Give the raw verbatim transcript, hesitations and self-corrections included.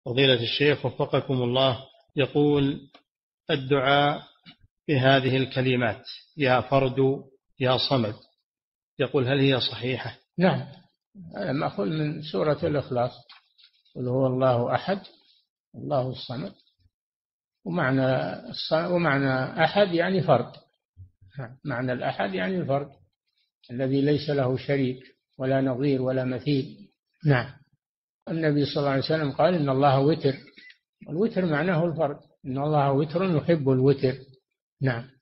فضيلة الشيخ وفقكم الله، يقول الدعاء بهذه الكلمات يا فرد يا صمد، يقول هل هي صحيحة؟ نعم، هذا مأخوذ من سورة الإخلاص، قل هو الله أحد الله الصمد، ومعنى ومعنى أحد يعني فرد، معنى الأحد يعني الفرد الذي ليس له شريك ولا نظير ولا مثيل. نعم. النبي صلى الله عليه وسلم قال إن الله وتر، الوتر معناه الفرد، إن الله وتر يحب الوتر. نعم.